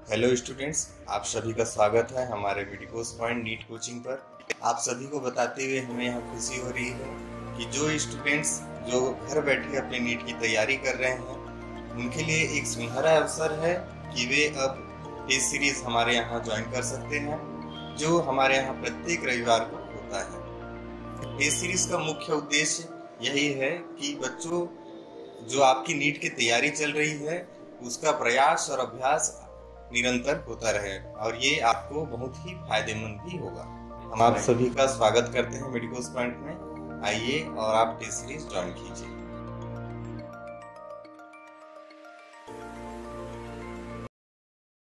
Hello students, आप सभी का स्वागत है हमारे मेडिकोस पॉइंट नीट कोचिंग पर। आप सभी को बताते हुए हमें यहाँ खुशी हो रही है कि जो स्टूडेंट्स जो घर बैठे अपने नीट की तैयारी कर रहे हैं उनके लिए एक सुनहरा अवसर है कि वे अब टेस्ट सीरीज हमारे यहाँ ज्वाइन कर सकते हैं, जो हमारे यहाँ प्रत्येक रविवार को होता है। टेस्ट सीरीज का मुख्य उद्देश्य यही है कि बच्चों जो आपकी नीट की तैयारी चल रही है उसका प्रयास और अभ्यास निरंतर होता रहे और ये आपको बहुत ही फायदेमंद भी होगा। हम आप सभी का स्वागत करते हैं मेडिकोस पॉइंट में। आइए और आप टेस्ट सीरीज ज्वाइन कीजिए।